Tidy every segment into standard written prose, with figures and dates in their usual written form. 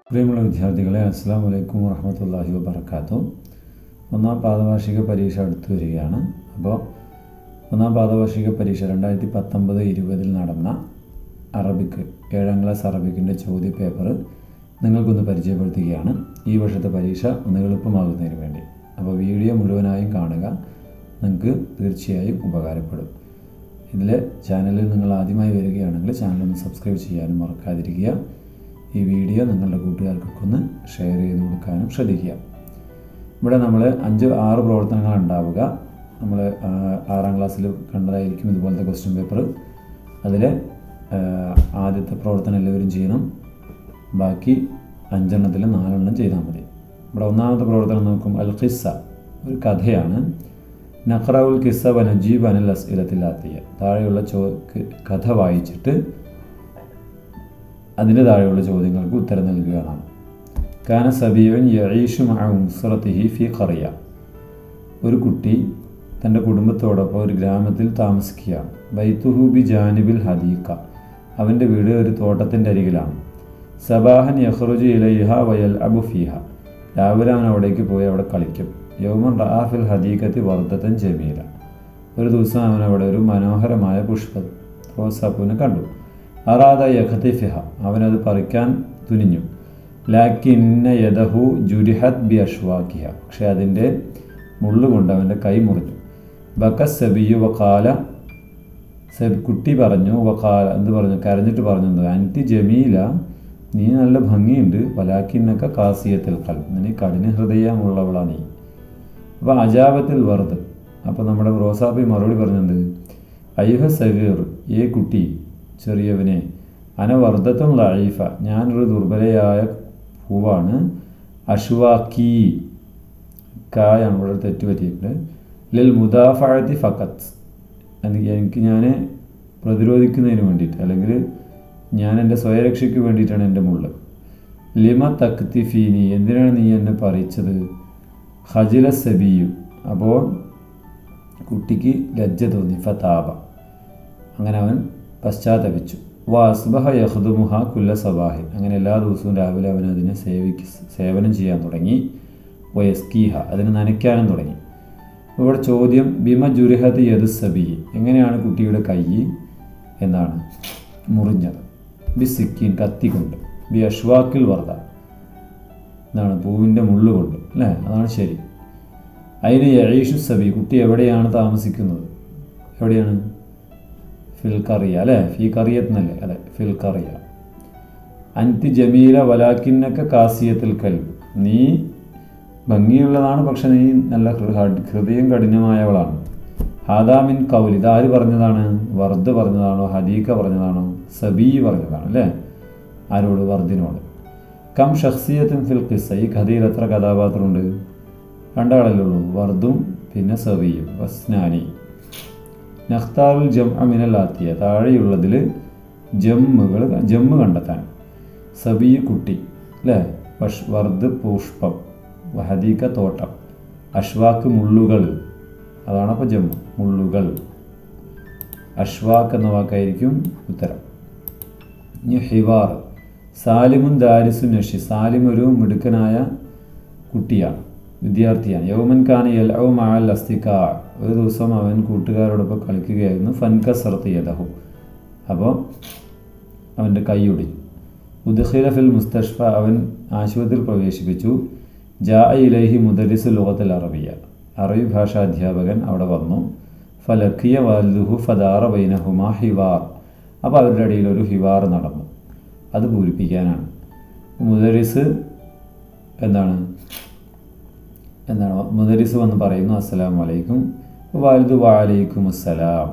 പ്രിയമുള്ള വിദ്യാർത്ഥികളെ, അസ്സലാമു അലൈക്കും വറഹ്മത്തുള്ളാഹി വബറകാതുഹു. ഒന്നാം പാദവാർഷിക പരീക്ഷ അടുത്തു വരികയാണ്. അപ്പോൾ ഒന്നാം പാദവാർഷിക പരീക്ഷ 2019-20 നടന്ന അറബിക്ക് 7ാം ക്ലാസ് അറബിക്കിൻ്റെ ചോദ്യപേപ്പർ നിങ്ങൾക്കൊന്ന് പരിചയപ്പെടുത്തുകയാണ്. ഈ വർഷത്തെ പരീക്ഷ ഒന്ന് എളുപ്പമാകുന്നതിന് വേണ്ടി. അപ്പോൾ വീഡിയോ മുഴുവനായും കാണുക, നിങ്ങൾക്ക് തീർച്ചയായും ഉപകാരപ്പെടും. ഇതിൽ ചാനലിൽ നിങ്ങൾ ആദ്യമായി വരികയാണെങ്കിൽ ചാനലൊന്ന് സബ്സ്ക്രൈബ് ചെയ്യാനും മറക്കാതിരിക്കുക. ഈ വീഡിയോ നിങ്ങളുടെ കൂട്ടുകാർക്കൊക്കെ ഒന്ന് ഷെയർ ചെയ്ത് കൊടുക്കാനും ശ്രദ്ധിക്കുക. ഇവിടെ നമ്മൾ 5-6 പ്രവർത്തനങ്ങൾ ഉണ്ടാവുക. നമ്മൾ 6ാം ക്ലാസ്സിൽ കണ്ടതായിരിക്കും ഇതുപോലത്തെ ക്വസ്റ്റ്യൻ പേപ്പർ. അതിൽ ആദ്യത്തെ പ്രവർത്തനം എല്ലാവരും ചെയ്യണം. ബാക്കി 5 4 ചെയ്താൽ മതി. ഇവിടെ ഒന്നാമത്തെ പ്രവർത്തനം നോക്കും. അൽ ഖിസ്സ, ഒരു കഥയാണ്. നഖറഉൽ ഖിസ്സ വനജീബ് അനിൽ അസ്ഇലത്തിൽ ആത്തിയ. താഴെയുള്ള കഥ വായിച്ചിട്ട് അതിൻ്റെ താഴെയുള്ള ചോദ്യങ്ങൾക്ക് ഉത്തരം നൽകുകയാണ്. കാന സബീഉൻ യഈഷു മഅ ഉസ്റതിഹി ഫി ഖറിയ. ഒരു കുട്ടി തൻ്റെ കുടുംബത്തോടൊപ്പം ഒരു ഗ്രാമത്തിൽ താമസിക്കുകയാണ്. ബൈതുഹു ബി ജാനിബിൽ ഹദീഖ. അവൻ്റെ വീട് ഒരു തോട്ടത്തിൻ്റെ അരികിലാണ്. സബാഹൻ യഖ്റുജു ഇലൈഹ വയൽഅബു ഫീഹ. രാവിലെ അവൻ അവിടേക്ക് പോയി അവിടെ കളിക്കും. യൗമൻ റഅ ഫിൽ ഹദീഖത്തി വർദതൻ ജമീല. ഒരു ദിവസം അവൻ അവിടെ ഒരു മനോഹരമായ റോസാപ്പൂവിനെ കണ്ടു. അറാദ യഖ്തിഫിഹ. അവനത് പറിക്കാൻ തുനിഞ്ഞു. ലാക്കിന്ന യദഹു ജുരിഹത് ബി അഷ്വാക്കിഹ. പക്ഷെ അതിൻ്റെ മുള്ളുകൊണ്ട് അവൻ്റെ കൈ മുറിഞ്ഞു. ബക്കസ് സബിയു വഖാല. കുട്ടി പറഞ്ഞു. വഖാല എന്ത് പറഞ്ഞു? കരഞ്ഞിട്ട് പറഞ്ഞു, അൻതി ജമീല, നീ നല്ല ഭംഗിയുണ്ട്. വലാക്കിന്നക്ക കാസിയത്തിൽ ഖൽബ്, നീ കഠിന ഹൃദയമുള്ളവളാണ് നീ. അപ്പോൾ അജാബത്തിൽ വർദ്. അപ്പോൾ നമ്മുടെ റോസാപ്പി മറുപടി പറഞ്ഞത്, അയ്യുഹ സഗീർ, ഏ കുട്ടി, ചെറിയവനെ, അനവർദ്ധത്തും ലഈഫ, ഞാനൊരു ദുർബലയായ പൂവാണ്. അഷ്വാക്കി, കായാണ് ഇവിടെ തെറ്റ് പറ്റിയിട്ടുണ്ട്. ലിൽ മുദാഫഅത്തി ഫഖത്ത്, എനിക്ക് ഞാൻ പ്രതിരോധിക്കുന്നതിന് വേണ്ടിയിട്ട്, അല്ലെങ്കിൽ ഞാൻ എൻ്റെ സ്വയരക്ഷയ്ക്ക് വേണ്ടിയിട്ടാണ് എൻ്റെ മുള്ള്. ലിമ തക്തിഫീനി, എന്തിനാണ് നീ എന്നെ പറിച്ചത്? ഖജില സബിയു, അപ്പോൾ കുട്ടിക്ക് ലജ്ജ തോന്നി. ഫതാബ, അങ്ങനെ അവൻ പശ്ചാത്തപിച്ചു. വാസ്ബഹ യഖ്ദുമുഹ കുല്ല സബാഹി, അങ്ങനെ എല്ലാ ദിവസവും രാവിലെ അവൻ അതിനെ സേവനം ചെയ്യാൻ തുടങ്ങി. വയസ്കീഹ, അതിനെ നനയ്ക്കാനും തുടങ്ങി. ഇവിടെ ചോദ്യം, ബിമ ജുരിഹത്ത് യദു സബി, എങ്ങനെയാണ് കുട്ടിയുടെ കൈ എന്നാണ് മുറിഞ്ഞത്? ബി സിക്കീൻ, കത്തി കൊണ്ട്. ബി അഷ്വാക്കിൽ വർദ, എന്താണ്? പൂവിൻ്റെ മുള്ളുകൊണ്ട്, അല്ലേ? അതാണ് ശരി. അതിന് യഈഷു സബി, കുട്ടി എവിടെയാണ് താമസിക്കുന്നത്? എവിടെയാണ്? ഫിൽ ഖറിയ, അല്ലേ? ഫി ഖറിയത്തെന്നല്ലേ? അതെ, ഫിൽ ഖറിയ. അൻതി ജമീല വലാക്കിന്നക്ക കാസിയത്തിൽ കൽബ്, നീ ഭംഗിയുള്ളതാണ്, പക്ഷെ നീ നല്ല ഹൃദയം കഠിനമായവളാണ്. ഹാദാമിൻ കൗൽ, ഇതാര് പറഞ്ഞതാണ്? വർദ് പറഞ്ഞതാണോ? ഹദീഖ പറഞ്ഞതാണോ? സബീ പറഞ്ഞതാണ്, അല്ലേ? ആരോട്? വർദിനോട്. കം ഷഖ്സിയത്തുൻ ഫിൽ ഖിസ്സ, ഈ കഥയിൽ എത്ര കഥാപാത്രമുണ്ട്? 2 ആളല്ലേ ഉള്ളൂ, വർദും പിന്നെ സബിയും. വസ്നാനി. നഖ്താറുൽ ജംഅ മിനൽ ആത്തിയ, താഴെയുള്ളതിൽ ജമ്മ് കണ്ടെത്താൻ. സബി കുട്ടി, അല്ലേ? വർദ് പുഷ്പം, ഹദീഖ തോട്ടം, അഷ്വാക്ക് മുള്ളുകൾ, അതാണ് അപ്പോൾ ജമ്മ്, മുള്ളുകൾ. അഷ്വാക്ക് എന്ന വാക്കായിരിക്കും ഉത്തരം. ഇനി ഹിവാർ. സാലിമുൻ ദാരിസു നഷി, സാലിം ഒരു മിടുക്കനായ കുട്ടിയാണ്, വിദ്യാർത്ഥിയാണ്. യൗമൻ ഖാൻ യൽഉ മഅൽ അസ്തിഖാ, ഒരു ദിവസം അവൻ കൂട്ടുകാരോടൊപ്പം കളിക്കുകയായിരുന്നു. ഫൻകസറത്ത് യദഹു, അപ്പോൾ അവൻ്റെ കൈ ഒടിഞ്ഞു. ഉദ്ഖില ഫിൽ മുസ്തഷ്ഫ, അവൻ ആശുപത്രിയിൽ പ്രവേശിപ്പിച്ചു. ജാഅ ഇലൈഹി മുദരിസു ലുഗത്തുൽ അറബിയ, അറബി ഭാഷാ അധ്യാപകൻ അവിടെ വന്നു. ഫലഖിയ വാലിദുഹു ഫദാറ ബൈനഹുമാ ഹിവാർ, അപ്പോൾ അവരുടെ ഇടയിൽ ഒരു ഹിവാർ നടന്നു. അത് പൂരിപ്പിക്കാനാണ്. മുദരിസ് എന്താണ് മുദരിസ് വന്ന് പറയുന്നു, അസ്സലാമു അലൈക്കും. വാലിദു വഅലൈക്കും അസ്സലാം.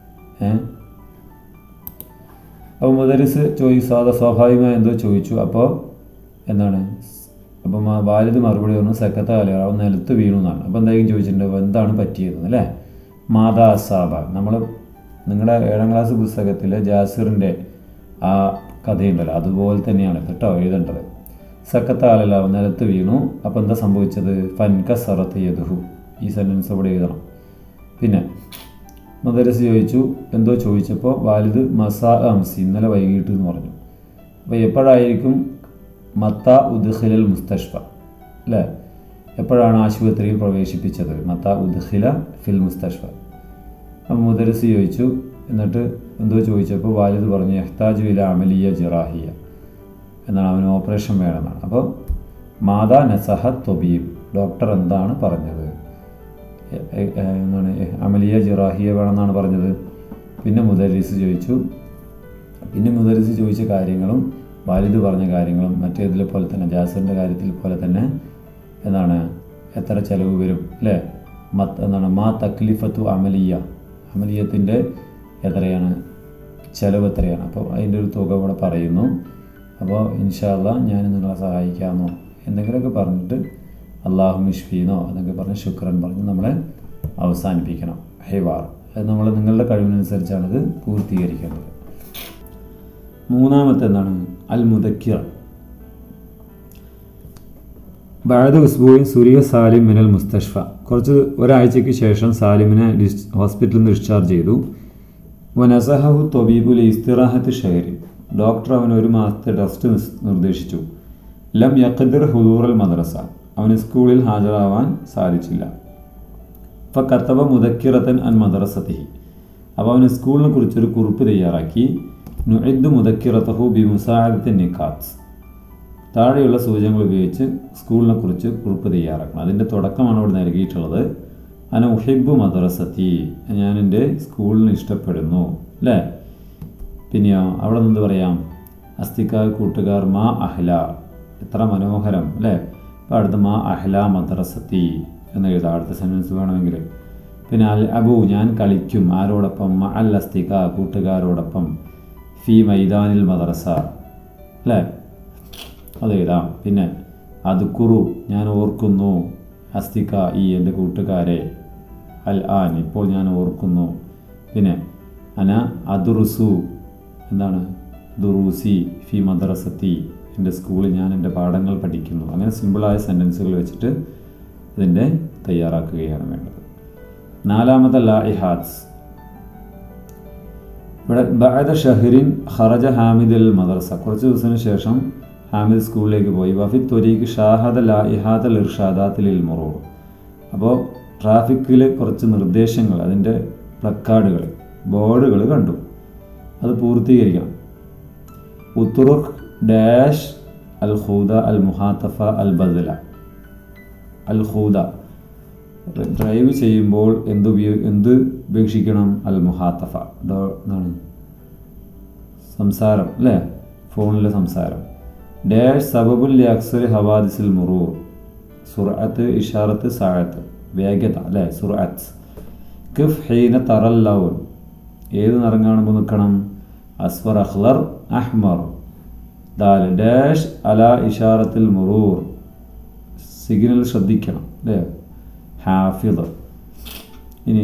അപ്പോൾ മുദരിസ് സ്വാഭാവികമായി എന്തോ ചോദിച്ചു. അപ്പോൾ എന്താണ്? അപ്പം വാലിദ് മറുപടി പറഞ്ഞു, സക്കത്ത കലയാവും, നിലത്ത് വീണു എന്നാണ്. അപ്പോൾ എന്തായാലും ചോദിച്ചിട്ടുണ്ട്, എന്താണ് പറ്റിയതെന്ന്, അല്ലേ? മാതാ അസാബ, നമ്മൾ നിങ്ങളുടെ 7ാം ക്ലാസ് പുസ്തകത്തിലെ ജാസിറിൻ്റെ ആ കഥയുണ്ടല്ലോ, അതുപോലെ തന്നെയാണ് കേട്ടോ എഴുതേണ്ടത്. സക്കത്ത അലലാവും, നിലത്ത് വീണു. അപ്പോൾ എന്താ സംഭവിച്ചത്? ഫൻകസറത്ത് യദുഹു, ഈ സെൻറ്റൻസ് ഇവിടെ എഴുതണം. പിന്നെ മുദരിസ് ചോദിച്ചു, എന്തോ ചോദിച്ചപ്പോൾ വാലിദ് മസാ അംസി, ഇന്നലെ വൈകിട്ട് എന്ന് പറഞ്ഞു. അപ്പോൾ എപ്പോഴായിരിക്കും മത്ത ഉദ്ഖിലൽ മുസ്തഷ്ഫ അല്ലേ, എപ്പോഴാണ് ആശുപത്രിയിൽ പ്രവേശിപ്പിച്ചത്? മത്ത ഉദ്ഖില ഫിൽ മുസ്തഷ്ഫ. അപ്പം മുദരിസ് ചോദിച്ചു, എന്നിട്ട് എന്തോ ചോദിച്ചപ്പോൾ വാലിദ് പറഞ്ഞു യഹ്താജു ഇല അമലിയ ജിറാഹിയ എന്നാണ്, അവന് ഓപ്പറേഷൻ വേണമെന്നാണ്. അപ്പോൾ മാതാ നസഹ തൊബീബ്, ഡോക്ടർ എന്താണ് പറഞ്ഞത്? എന്താണ്? അമലിയ ജിറാഹിയ വേണമെന്നാണ് പറഞ്ഞത്. പിന്നെ മുദരിസ് ചോദിച്ച കാര്യങ്ങളും വാലിദ് പറഞ്ഞ കാര്യങ്ങളും മറ്റേതിലെ പോലെ തന്നെ ജാസിറിൻ്റെ കാര്യത്തിൽ പോലെ തന്നെ എന്താണ്, എത്ര ചിലവ് വരും അല്ലേ, എന്താണ് മാ തക്ലിഫത്തു അമലിയത്തിൻ്റെ എത്രയാണ് ചിലവ് എത്രയാണ്? അപ്പോൾ അതിൻ്റെ ഒരു തുക ഇവിടെ പറയുന്നു. അപ്പോൾ ഇൻഷാ അല്ലാഹ് ഞാൻ നിങ്ങളെ സഹായിക്കാമെന്നോ എന്തെങ്കിലുമൊക്കെ പറഞ്ഞിട്ട് അള്ളാഹു മിഷ്ഫീനോ എന്നൊക്കെ പറഞ്ഞ് ശുക്രൻ പറഞ്ഞ് നമ്മളെ അവസാനിപ്പിക്കണം. ഹിവാർ അത് നമ്മൾ നിങ്ങളുടെ കഴിവിനനുസരിച്ചാണിത് പൂർത്തീകരിക്കേണ്ടത്. മൂന്നാമത്തെ എന്താണ്? അൽ മുദക്കിർ. ബഅദ ഉസ്ബൂഇൻ സുരിയ സാലിം മിനൽ മുസ്തഷ്ഫ. ഒരാഴ്ചയ്ക്ക് ശേഷം സാലിമിനെ ഹോസ്പിറ്റലിൽ നിന്ന് ഡിസ്ചാർജ് ചെയ്തു. വനസഹു തൊബീബു ഇസ്തിറാഹത്ത് ഷഹരി. ഡോക്ടർ അവന് 1 മാസത്തെ ടെസ്റ്റ് നിർദ്ദേശിച്ചു. ലം യഖ്ദിർ ഹുദൂറൽ മദ്രസ. അവന് സ്കൂളിൽ ഹാജരാവാൻ സാധിച്ചില്ല. ഫകതബ മുദക്കിറത്തൻ അൻ മദ്രസതിഹി. അപ്പോൾ അവന് സ്കൂളിനെ കുറിച്ചൊരു കുറിപ്പ് തയ്യാറാക്കി. നുഇദ്ദു മുദക്കിറതഹു ബി മുസാഅദത്തി നിഖാത്ത്. താഴെയുള്ള സൂചനകൾ ഉപയോഗിച്ച് സ്കൂളിനെ കുറിച്ച് കുറിപ്പ് തയ്യാറാക്കണം. അതിൻ്റെ തുടക്കമാണ് ഇവിടെ നൽകിയിട്ടുള്ളത്. അന ഉഹിബ്ബു മദ്രസത്തി, ഞാൻ എൻ്റെ സ്കൂളിനെ ഇഷ്ടപ്പെടുന്നു അല്ലേ. പിന്നെയോ അവിടെ നിന്ന് പറയാം അസ്തിക കൂട്ടുകാർ, മാ അഹ്ല, എത്ര മനോഹരം അല്ലേ. അപ്പോൾ അടുത്ത് മാ അഹ്ല മദ്രസത്തി എന്ന് എഴുതാം അടുത്ത സെൻറ്റൻസ് വേണമെങ്കിൽ. പിന്നെ അൽ അബു, ഞാൻ കളിക്കും ആരോടൊപ്പം? മ അൽ അസ്തിക, കൂട്ടുകാരോടൊപ്പം. ഫി മൈദാനിൽ മദ്രസ അല്ലേ, അത് എഴുതാം. പിന്നെ അദ്കുറു, ഞാൻ ഓർക്കുന്നു. അസ്തിക ഈ എൻ്റെ കൂട്ടുകാരെ. അൽ ആൻ, ഇപ്പോൾ ഞാൻ ഓർക്കുന്നു. പിന്നെ അന അദുറുസു, എന്താണ്? ദുറൂസി ഫി മദ്രസത്തി, എൻ്റെ സ്കൂളിൽ ഞാൻ എൻ്റെ പാഠങ്ങൾ പഠിക്കുന്നു. അങ്ങനെ സിമ്പിളായ സെൻറ്റൻസുകൾ വെച്ചിട്ട് ഇതിൻ്റെ തയ്യാറാക്കുകയാണ് വേണ്ടത്. നാലാമത്തെ ലാഇഹാത്സ്. ഇവിടെ ബഅദ ഷഹ്റിൻ ഖറജ ഹാമിദ് അൽ മദ്രസ. കുറച്ച് ദിവസത്തിന് ശേഷം ഹാമിദ് സ്കൂളിലേക്ക് പോയി. വഫി ത്വരീഖ് ഷാഹദ ലാഇഹാത്ത് അൽ ഇർഷാദാത്ത് ലിൽ മുറൂർ. അപ്പോൾ ട്രാഫിക്കിൽ കുറച്ച് നിർദ്ദേശങ്ങൾ, അതിൻ്റെ പ്ലക്കാർഡുകൾ, ബോർഡുകൾ കണ്ടു. അത് പൂർത്തീകരിക്കണം. ഉത്തുറുഖ് ഡാഷ് അൽ ഖൂദ അൽ മുഹാത്തഫ അൽ ബദല. അൽ ഖൂദ, ഡ്രൈവ് ചെയ്യുമ്പോൾ എന്ത് ഉപേക്ഷിക്കണം? അൽ മുഹാത്തഫ, എന്താണ്? സംസാരം അല്ലേ, ഫോണിലെ സംസാരം. ഡാഷ് സബബുൽ അക്സർ ഹവാദിസിൽ മുറൂർ. സുർഅത്ത് ഇഷാറത്ത് സാഅത്ത്, വേഗത അല്ലേ, സുർഅത്ത്. കിഫ് ഹീന തറൽ ലൗൻ, ഏത് നിറം കാണുമ്പോൾ നിൽക്കണം? അസ്ഫർ അഖ്ലർ അഹ്മർ. ദാൽ ഡാഷ് അല ഇഷാറത്തിൽ മുറൂർ, സിഗ്നൽ ശ്രദ്ധിക്കണം അല്ലേ, ഹാഫിദ്. ഇനി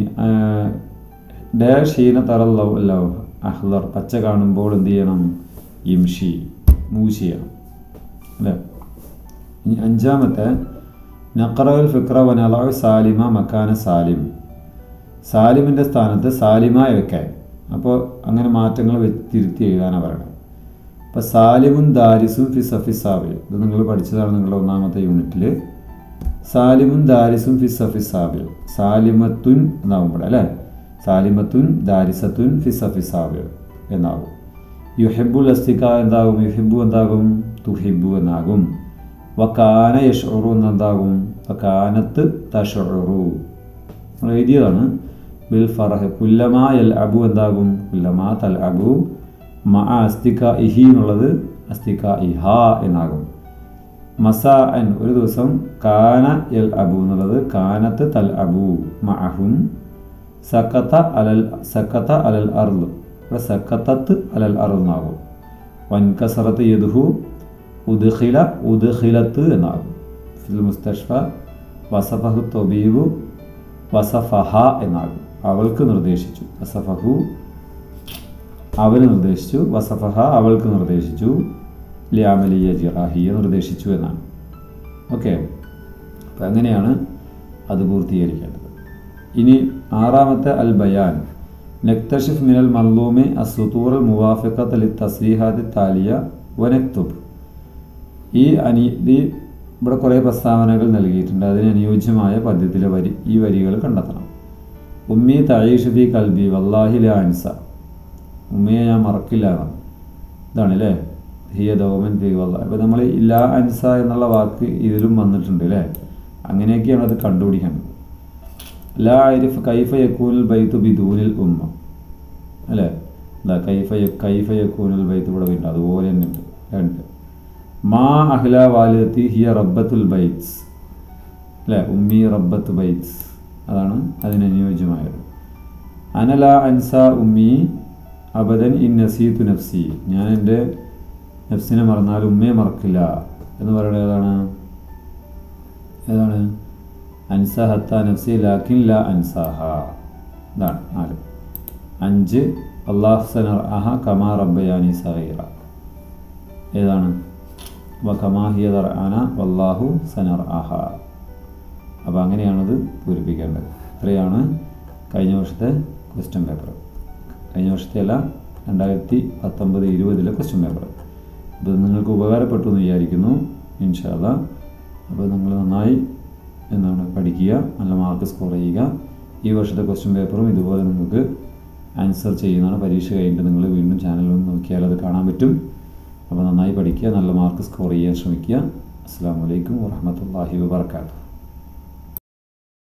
ഡാഷ് ഹീന തറൽ ലൗ അഹ്ലർ, പച്ച കാണുമ്പോൾ എന്ത് ചെയ്യണം? യിംഷി, മൂവ് ചെയ്യണം അല്ലേ. ഇനി അഞ്ചാമത്തെ നഖറൽ ഫിക്ര വനലഉ സാലിമ മക്കാന സാലിം. സാലിമിൻ്റെ സ്ഥാനത്ത് സാലിമായി വെക്കാൻ. അപ്പോൾ അങ്ങനെ മാറ്റങ്ങൾ തിരുത്തി എഴുതാനാണ് പറയണം. അപ്പോൾ സാലിമുൻ ദാരിസും ഫി സഫി സാബിൽ, ഇത് നിങ്ങൾ പഠിച്ചതാണ് നിങ്ങളുടെ 1ാമത്തെ യൂണിറ്റിൽ. സാലിമുൻ ദാരിസും ഫി സഫി സാബിൽ. സാലിമത്തുൻ എന്നാകും ഇവിടെ അല്ലേ. സാലിമത്തുൻ ദാരിസത്തുൻ ഫി സഫി സാബിൽ എന്നാകും. യുഹിബ്ബുൽ അസ്തിക എന്താകും? യുഹിബ്ബു എന്താകും? തുഹിബ്ബു എന്നാകും. വകാന യഷ്ഉറു എന്നെന്താകും? വകാനത്ത് തഷ്ഉറു. നമ്മൾ എഴുതിയതാണ്. ബിൽ ഫറഹ് കുല്ലമാ യൽ അബു എന്താകും? കുല്ലമാ തൽ അബു. മഅ അസ്തിക ഇഹി എന്നുള്ളത് അസ്തിക ഇഹ എന്നാകും. മസാ അൻ, ഒരു ദിവസം. കാന യൽ അബു എന്നുള്ളത് കാനത്ത് തൽ അബു മഅഹും. സക്കത്ത അലൽ അർള്, ഇവിടെ സക്കത്തത്ത് അലൽ അർള് എന്നാകും. വൻകസറത്ത് യദ്ഹു ഉദ്ഖിലത്ത് എന്നാകും. ഫിൽ മുസ്തഷ്ഫ വസഫഹു തൊബീബു വസഫഹ എന്നാകും. അവൾക്ക് നിർദ്ദേശിച്ചു. വസഫഹു അവന് നിർദ്ദേശിച്ചു. വസഫഹ അവൾക്ക് നിർദ്ദേശിച്ചു. ലിഅമലിയ ജിറാഹിയ നിർദ്ദേശിച്ചു എന്നാണ്. ഓക്കെ, അപ്പം അങ്ങനെയാണ് അത് പൂർത്തീകരിക്കേണ്ടത്. ഇനി 6ാമത്തെ അൽ ബയാൻ. നക്തഷിഫ് മിനൽ മൻലൂമി അസ്സുതൂർ അൽ മുവാഫിഖത്ത് ലിത്തസ്രീഹാത്തി താലിയ വനക്തുബ്. ഈ ഇവിടെ കുറേ പ്രസ്താവനകൾ നൽകിയിട്ടുണ്ട്. അതിന് അനുയോജ്യമായ പദ്യത്തിലെ ഈ വരികൾ കണ്ടെത്തണം. ഉമ്മി തഈഷു ഫീ ഖൽബി വല്ലാഹി ലാ അൻസ. ഉമ്മയെ ഞാൻ മറക്കില്ല എന്നാണ്. ഇതാണ് അല്ലേ, ഹിയ ദൗമൻ ഫീ വല്ലാഹി. അപ്പോൾ നമ്മൾ ലാ അൻസ എന്നുള്ള വാക്ക് ഇതിലും വന്നിട്ടുണ്ട് അല്ലേ. അങ്ങനെയൊക്കെയാണ് അത് കണ്ടുപിടിക്കേണ്ടത്. ലാ അരിഫ് കൈഫ യകൂനുൽ ബൈത്തു ബിദൂനിൽ ഉമ്മ അല്ലേ. എന്താ കൈഫ യകൂനുൽ ബൈത്ത് ഇവിടെ വരുന്നുണ്ട്, അതുപോലെ തന്നെ ഉണ്ട്. രണ്ട് മാ അഹ്ല വാലിദത്തി ഹിയ റബ്ബത്തുൽ ബൈത്സ് അല്ലേ, ഉമ്മി റബ്ബത്ത് ബൈത്സ്, അതാണ് അതിനനുയോജ്യമായത്. അനല അൻസ ഉമ്മി അബദൻ ഇൻ നസീതു നഫ്സി. ഞാൻ എൻ്റെ നഫ്സിനെ മറന്നാൽ ഉമ്മയെ മറക്കില്ല എന്ന് പറയുന്നത് ഏതാണ്? അൻസ ഹത്ത നഫ്സി ലാക്കിൻ ലാ അൻസാഹ. ഇതാണ് 4. 5 അല്ലാഹു സനർഅഹ കമാ റബ്ബയാനി സഗീറ. ഏതാണ്? വകമാ ഹിയ ദർഅന വല്ലാഹു സനർഅഹ. അപ്പോൾ അങ്ങനെയാണത് പൂരിപ്പിക്കേണ്ടത്. ഇത്രയാണ് കഴിഞ്ഞ വർഷത്തെ ക്വസ്റ്റ്യൻ പേപ്പർ. കഴിഞ്ഞ വർഷത്തെ അല്ല, 2019-20 ക്വസ്റ്റ്യൻ പേപ്പർ. അപ്പോൾ നിങ്ങൾക്ക് ഉപകാരപ്പെട്ടു എന്ന് വിചാരിക്കുന്നു ഇൻഷാ അല്ലാഹ്. അപ്പോൾ നിങ്ങൾ നന്നായി പഠിക്കുക, നല്ല മാർക്ക് സ്കോർ ചെയ്യുക. ഈ വർഷത്തെ ക്വസ്റ്റ്യൻ പേപ്പറും ഇതുപോലെ നിങ്ങൾക്ക് ആൻസർ ചെയ്യുന്നതാണ്. പരീക്ഷ കഴിഞ്ഞിട്ട് നിങ്ങൾ വീണ്ടും ചാനലിൽ നോക്കിയാൽ അത് കാണാൻ പറ്റും. അപ്പോൾ നന്നായി പഠിക്കുക, നല്ല മാർക്ക് സ്കോർ ചെയ്യാൻ ശ്രമിക്കുക. അസ്സലാമു അലൈക്കും വറഹ്മത്തുള്ളാഹി വബറകാതുഹു.